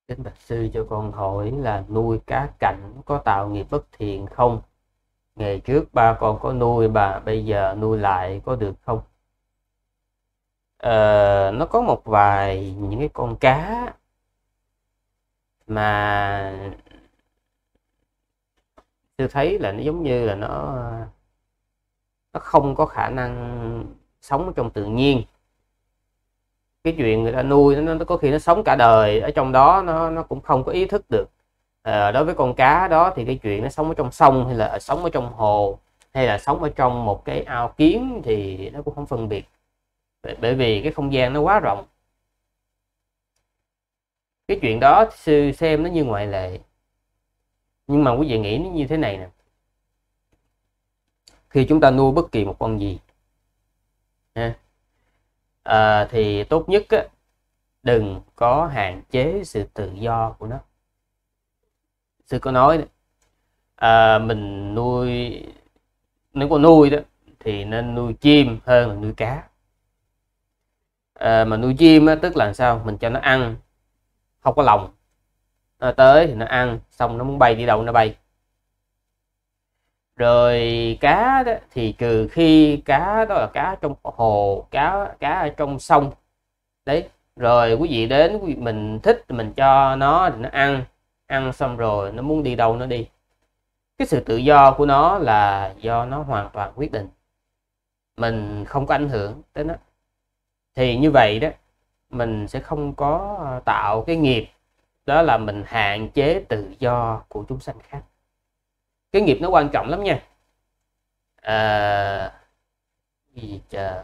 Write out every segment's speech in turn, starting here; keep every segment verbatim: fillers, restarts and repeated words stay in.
Kính bạch sư cho con hỏi là nuôi cá cảnh có tạo nghiệp bất thiện không? Ngày trước ba con có nuôi bà bây giờ nuôi lại có được không? Ờ, nó có một vài những cái con cá mà tôi thấy là nó giống như là nó nó không có khả năng sống ở trong tự nhiên. Cái chuyện người ta nuôi nó, nó có khi nó sống cả đời ở trong đó, nó nó cũng không có ý thức được. Ờ, đối với con cá đó thì cái chuyện nó sống ở trong sông hay là sống ở trong hồ hay là sống ở trong một cái ao kiến thì nó cũng không phân biệt, bởi vì cái không gian nó quá rộng. Cái chuyện đó sư xem nó như ngoại lệ, nhưng mà quý vị nghĩ nó như thế này nè: khi chúng ta nuôi bất kỳ một con gì ha, à, thì tốt nhất á, đừng có hạn chế sự tự do của nó. Sư có nói à, mình nuôi, nếu có nuôi đó thì nên nuôi chim hơn là nuôi cá. À, mà nuôi chim á, tức là sao? Mình cho nó ăn, không có lòng, nó tới thì nó ăn, xong nó muốn bay đi đâu nó bay. Rồi cá đó thì trừ khi cá đó là cá trong hồ, cá cá ở trong sông đấy, rồi quý vị đến, quý vị mình thích mình cho nó thì nó ăn, ăn xong rồi nó muốn đi đâu nó đi. Cái sự tự do của nó là do nó hoàn toàn quyết định, mình không có ảnh hưởng tới nó. Thì như vậy đó, mình sẽ không có tạo cái nghiệp đó là mình hạn chế tự do của chúng sanh khác. Cái nghiệp nó quan trọng lắm nha. À, gì chờ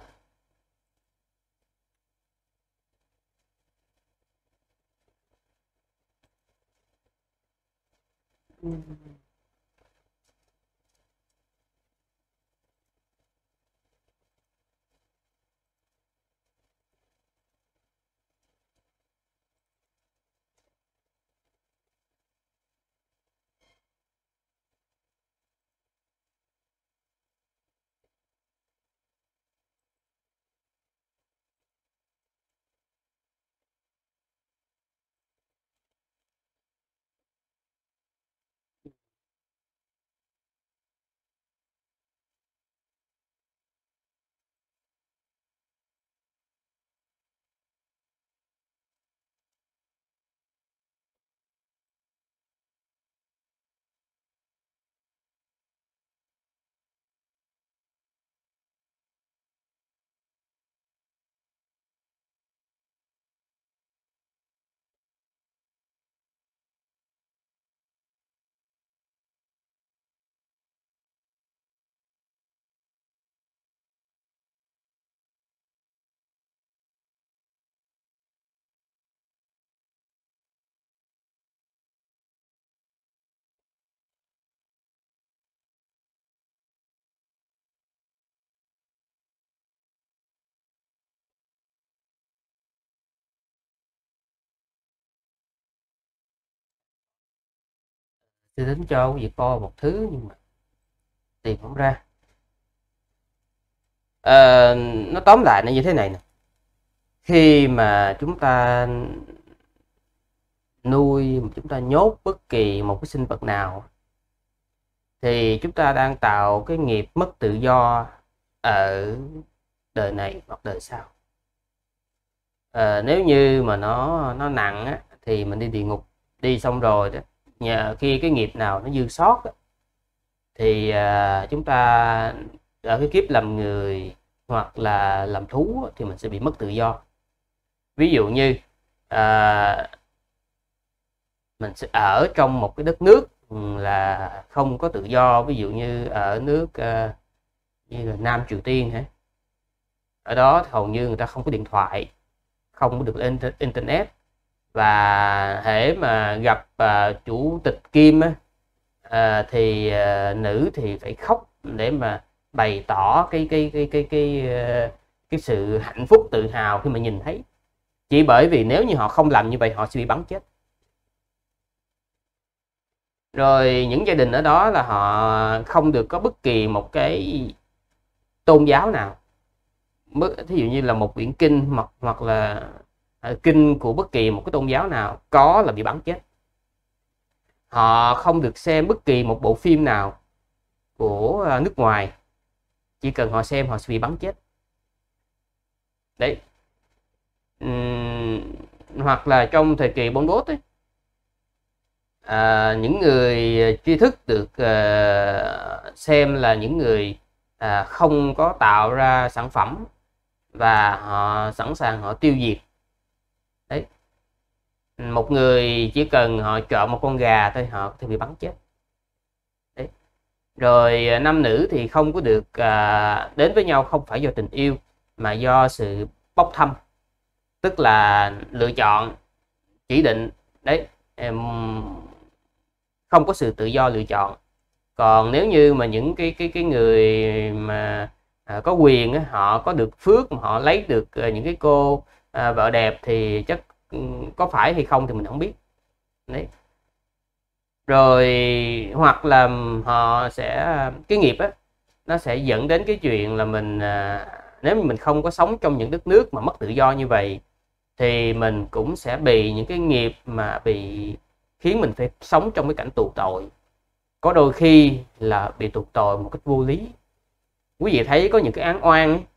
tôi tính cho quý vị coi một thứ nhưng mà tìm không ra. À, nó tóm lại nó như thế này nè: khi mà chúng ta nuôi, chúng ta nhốt bất kỳ một cái sinh vật nào thì chúng ta đang tạo cái nghiệp mất tự do ở đời này hoặc đời sau. À, nếu như mà nó nó nặng á, thì mình đi địa ngục, đi xong rồi đó, nhờ khi cái nghiệp nào nó dư sót á, thì à, chúng ta ở cái kiếp làm người hoặc là làm thú thì mình sẽ bị mất tự do. Ví dụ như à, mình sẽ ở trong một cái đất nước là không có tự do, ví dụ như ở nước à, như là Nam Triều Tiên hả, ở đó hầu như người ta không có điện thoại, không có được lên internet, và hễ mà gặp à, chủ tịch Kim á, à, thì à, nữ thì phải khóc để mà bày tỏ cái cái cái cái cái cái, cái sự hạnh phúc tự hào khi mà nhìn thấy, chỉ bởi vì nếu như họ không làm như vậy họ sẽ bị bắn chết. Rồi những gia đình ở đó là họ không được có bất kỳ một cái tôn giáo nào, thí dụ như là một quyển kinh hoặc hoặc là kinh của bất kỳ một cái tôn giáo nào có là bị bắn chết. Họ không được xem bất kỳ một bộ phim nào của nước ngoài, chỉ cần họ xem họ sẽ bị bắn chết. Đấy. Uhm, hoặc là trong thời kỳ Pol Pot ấy, à, những người tri thức được uh, xem là những người à, không có tạo ra sản phẩm và họ sẵn sàng họ tiêu diệt. Đấy. Một người chỉ cần họ chọn một con gà thôi họ có thể bị bắn chết. Đấy. Rồi nam nữ thì không có được à, đến với nhau không phải do tình yêu mà do sự bốc thăm, tức là lựa chọn chỉ định. Đấy, em không có sự tự do lựa chọn. Còn nếu như mà những cái cái cái người mà à, có quyền á, họ có được phước mà họ lấy được à, những cái cô à, vợ đẹp thì chắc có phải hay không thì mình không biết. Đấy. Rồi hoặc là họ sẽ cái nghiệp á nó sẽ dẫn đến cái chuyện là mình à, nếu mình không có sống trong những đất nước mà mất tự do như vậy thì mình cũng sẽ bị những cái nghiệp mà bị khiến mình phải sống trong cái cảnh tù tội. Có đôi khi là bị tù tội một cách vô lý. Quý vị thấy có những cái án oan ấy,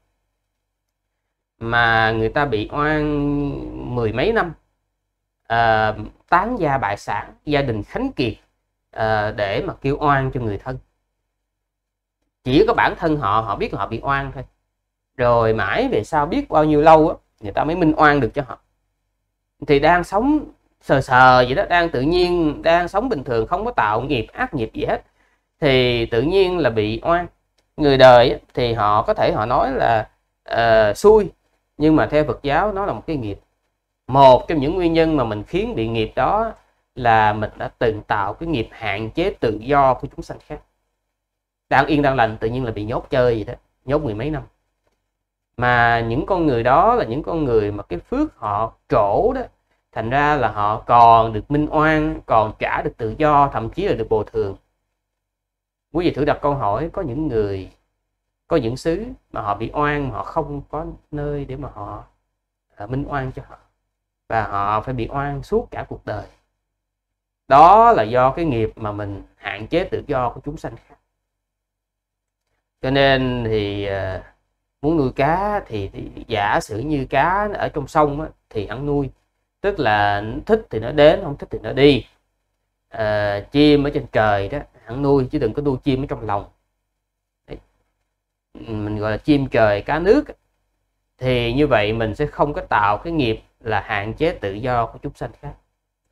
mà người ta bị oan mười mấy năm, à, tán gia bại sản, gia đình khánh kiệt à, để mà kêu oan cho người thân. Chỉ có bản thân họ họ biết là họ bị oan thôi, rồi mãi về sau biết bao nhiêu lâu á người ta mới minh oan được cho họ. Thì đang sống sờ sờ vậy đó, đang tự nhiên đang sống bình thường, không có tạo nghiệp ác nghiệp gì hết, thì tự nhiên là bị oan. Người đời thì họ có thể họ nói là uh, xui, nhưng mà theo Phật giáo nó là một cái nghiệp. Một trong những nguyên nhân mà mình khiến bị nghiệp đó là mình đã từng tạo cái nghiệp hạn chế tự do của chúng sanh khác. Đang yên đang lành tự nhiên là bị nhốt chơi vậy đó, nhốt mười mấy năm. Mà những con người đó là những con người mà cái phước họ trổ đó, thành ra là họ còn được minh oan, còn trả được tự do, thậm chí là được bồi thường. Quý vị thử đặt câu hỏi, có những người, có những xứ mà họ bị oan mà họ không có nơi để mà họ à, minh oan cho họ, và họ phải bị oan suốt cả cuộc đời. Đó là do cái nghiệp mà mình hạn chế tự do của chúng sanh khác. Cho nên thì à, muốn nuôi cá thì, thì giả sử như cá ở trong sông á, thì ăn nuôi, tức là thích thì nó đến, không thích thì nó đi. À, chim ở trên trời đó ăn nuôi, chứ đừng có nuôi chim ở trong lòng. Đấy. Mình gọi là chim trời cá nước. Thì như vậy mình sẽ không có tạo cái nghiệp là hạn chế tự do của chúng sanh khác.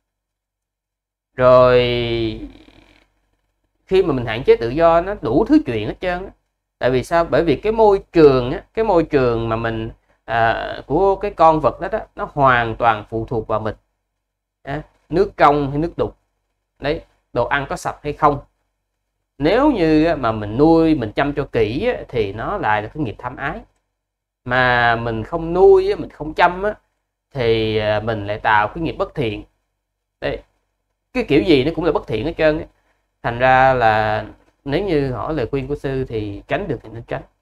Rồi khi mà mình hạn chế tự do nó đủ thứ chuyện hết trơn á. Tại vì sao? Bởi vì cái môi trường á, cái môi trường mà mình à, của cái con vật đó, đó nó hoàn toàn phụ thuộc vào mình. À, nước trong hay nước đục, đấy, đồ ăn có sạch hay không. Nếu như mà mình nuôi, mình chăm cho kỹ thì nó lại là cái nghiệp tham ái. Mà mình không nuôi, mình không chăm thì mình lại tạo cái nghiệp bất thiện. Đấy, cái kiểu gì nó cũng là bất thiện hết trơn. Thành ra là nếu như hỏi lời khuyên của sư thì tránh được thì nên tránh.